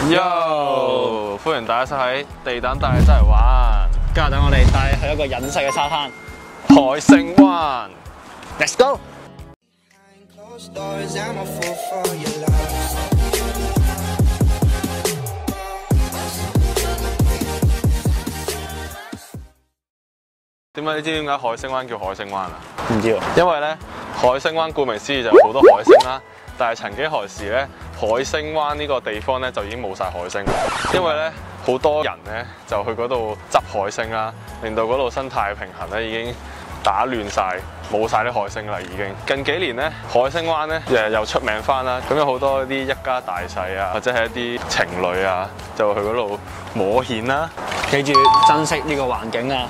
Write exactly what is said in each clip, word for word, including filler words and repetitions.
Yo， 歡迎大家收睇地膽帶你周圍玩。 今日等我哋帶去一個隱世嘅沙灘海星灣 ，Let's go！ 點解你知點解海星灣叫海星灣啊？ 唔知喎， 因為咧海星灣顧名思義就有好多海星啦。但係曾幾何時咧，海星灣呢個地方咧就已經冇晒海星啦，因為咧好多人咧就去嗰度執海星啦，令到嗰度生態平衡咧已經打亂晒，冇晒啲海星啦已經。近幾年咧，海星灣咧誒又出名翻啦，咁有好多啲一家大細啊，或者係一啲情侶啊，就去嗰度摸蜆啦。 記住珍惜呢個環境啊！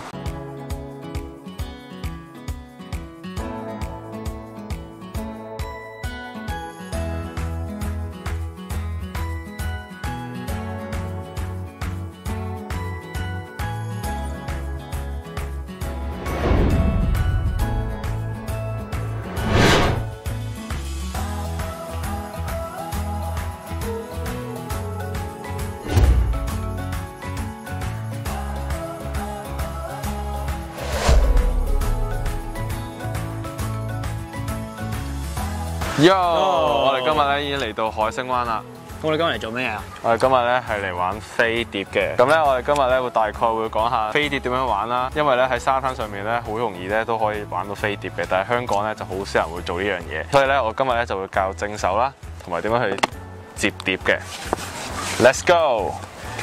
Yo， 我哋今日咧已經嚟到海星灣啦。 我哋今日嚟做咩啊？ 我哋今日咧係嚟玩飛碟嘅。咁咧，我哋今日咧會大概會講下飛碟點樣玩啦。因為咧喺沙灘上面咧好容易咧都可以玩到飛碟嘅，但係香港咧就好少人會做呢樣嘢。所以咧，我今日咧就會教正手啦，同埋點樣去接碟嘅。Let's go！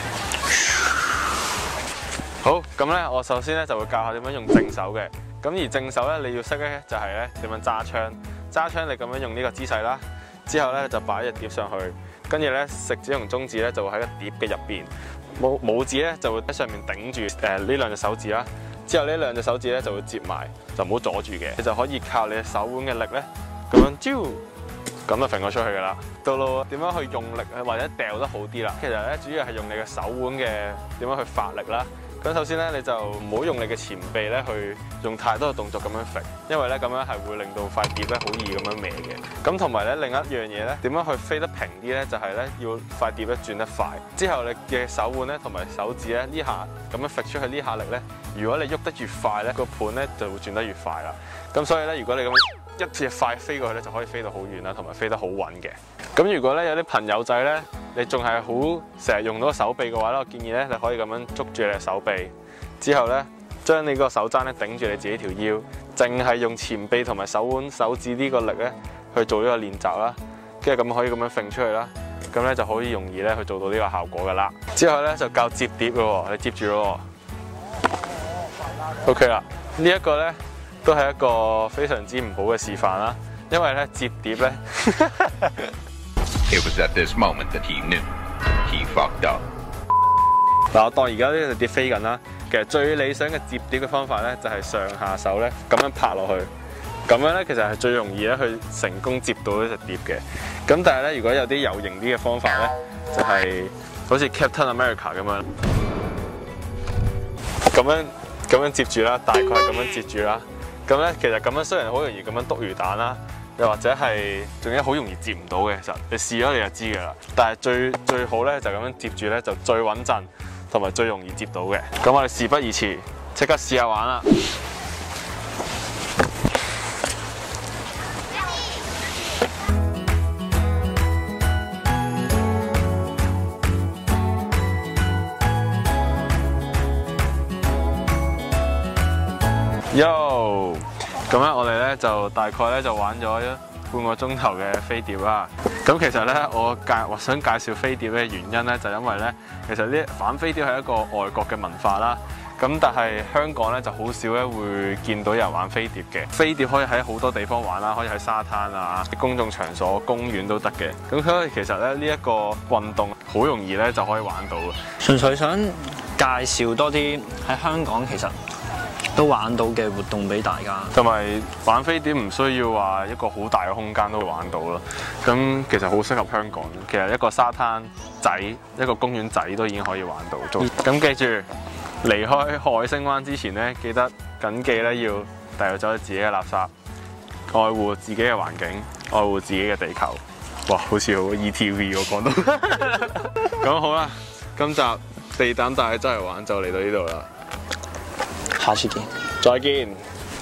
好，咁咧我首先咧就會教下點樣用正手嘅。咁而正手咧你要識咧就係咧點樣揸槍。揸槍你咁樣用呢個姿勢啦，之後咧就擺隻碟上去，跟住咧食指同中指咧就會喺個碟嘅入邊，拇拇指咧就會喺上面頂住誒呢兩隻手指啦，之後呢兩隻手指咧就會接埋，就唔好阻住嘅，你就可以靠你嘅手腕嘅力咧咁樣招，咁就揈咗出去噶啦。到到點樣去用力或者掉得好啲啦，其實咧主要係用你嘅手腕嘅點樣去發力啦。咁首先咧，你就唔好用你嘅前臂咧去用太多嘅動作咁樣揈，因為咧咁樣係會令到塊碟咧好易咁樣歪嘅。咁同埋咧另一樣嘢咧，點樣去飛得平啲咧？就係咧要塊碟咧轉得快。之後你嘅手腕咧同埋手指咧呢下咁樣揈出去呢下力咧，如果你喐得越快咧，個盤咧就會轉得越快啦。咁所以咧，如果你咁一隻快飛過去咧，就可以飛到好遠啦，同埋飛得好穩嘅。咁如果咧有啲朋友仔咧，你仲係好成日用到個手臂嘅話咧，我建議咧你可以咁樣捉住你嘅手臂，之後咧將你個手踭咧頂住你自己條腰，淨係用前臂同埋手腕、手指呢個力咧去做呢個練習啦，跟住咁可以咁樣揈出去啦，咁咧就可以容易咧去做到呢個效果噶啦。之後咧就教接碟咯，你接住咯 ，OK 啦，這個、呢一個咧都係一個非常之唔好嘅示範啦，因為咧接碟咧。 It was at this moment that he knew he fucked up. 嗱，我當而家呢隻碟飛緊啦，其實最理想嘅接碟嘅方法咧，就係上下手咧咁樣拍落去，咁樣咧其實係最容易咧去成功接到呢隻碟嘅。咁但係咧，如果有啲有型啲嘅方法咧，就係好似 Captain America 咁樣，咁樣咁樣接住啦，大概係咁樣接住啦。咁咧其實咁樣雖然好容易咁樣篤魚蛋啦。又或者係仲有好容易接唔到嘅，其實你試咗你就知㗎啦。但係最最好咧就咁樣接住咧就最穩陣，同埋最容易接到嘅。咁我哋事不宜遲，即刻試下玩啦！Yo！咁咧，我哋咧就大概咧就玩咗半個鐘頭嘅飛碟啦。咁其實咧，我介我想介紹飛碟嘅原因咧，就因為咧，其實呢玩飛碟係一個外國嘅文化啦。咁但係香港咧就好少咧會見到有人玩飛碟嘅。飛碟可以喺好多地方玩啦，可以喺沙灘啊、公眾場所、公園都得嘅。咁所以其實咧呢一個運動好容易咧就可以玩到嘅。 純粹想介紹多啲喺香港其實都玩到嘅活動俾大家， 同埋玩飛碟唔需要話一個好大嘅空間都會玩到咯。咁其實好適合香港，其實一個沙灘仔、一個公園仔都已經可以玩到。咁記住離開海星灣之前咧，記得緊記咧要帶走自己嘅垃圾，愛護自己嘅環境，愛護自己嘅地球。 哇，好似好 E T V 喎講到。咁好啦，今集地膽帶你周圍玩就嚟到呢度啦， 下次見， 再見。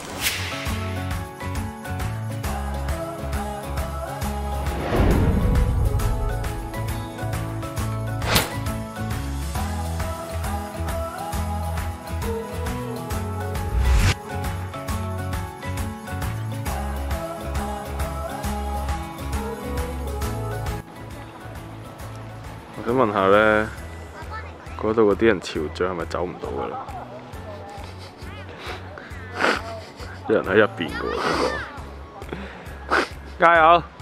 我想問下咧，嗰度嗰啲人潮漲係咪走唔到㗎啦？有人喺入邊㗎喎，嗰個，加油！